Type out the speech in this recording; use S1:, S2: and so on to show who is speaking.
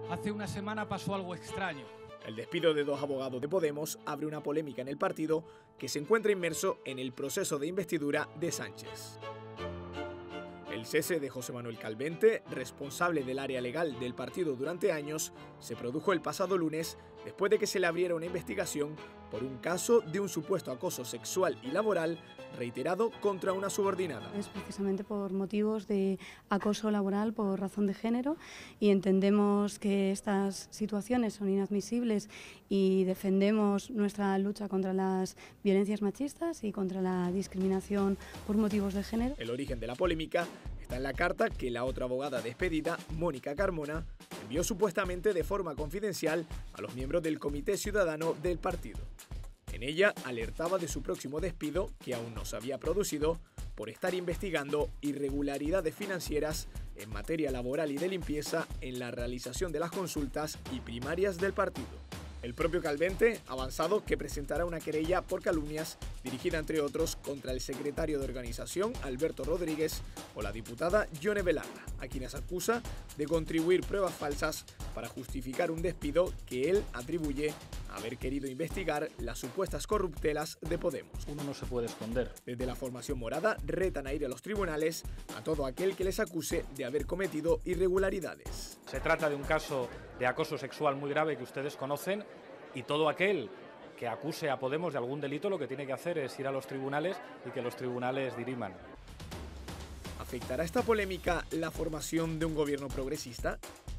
S1: Hace una semana pasó algo extraño.
S2: El despido de 2 abogados de Podemos abre una polémica en el partido que se encuentra inmerso en el proceso de investidura de Sánchez. El cese de José Manuel Calvente, responsable del área legal del partido durante años, se produjo el pasado lunes después de que se le abriera una investigación por un caso de un supuesto acoso sexual y laboral reiterado contra una subordinada.
S3: Es precisamente por motivos de acoso laboral por razón de género y entendemos que estas situaciones son inadmisibles y defendemos nuestra lucha contra las violencias machistas y contra la discriminación por motivos de género.
S2: El origen de la polémica está en la carta que la otra abogada despedida, Mónica Carmona, envió supuestamente de forma confidencial a los miembros del Comité Ciudadano del partido. En ella alertaba de su próximo despido, que aún no se había producido, por estar investigando irregularidades financieras en materia laboral y de limpieza en la realización de las consultas y primarias del partido. El propio Calvente ha avanzado que presentará una querella por calumnias dirigida, entre otros, contra el secretario de organización, Alberto Rodríguez, o la diputada Yone Belarra, a quienes acusa de contribuir pruebas falsas para justificar un despido que él atribuye a haber querido investigar las supuestas corruptelas de Podemos.
S4: Uno no se puede esconder.
S2: Desde la formación morada retan a ir a los tribunales a todo aquel que les acuse de haber cometido irregularidades.
S4: Se trata de un caso de acoso sexual muy grave que ustedes conocen y todo aquel que acuse a Podemos de algún delito lo que tiene que hacer es ir a los tribunales y que los tribunales diriman.
S2: ¿Afectará esta polémica la formación de un gobierno progresista?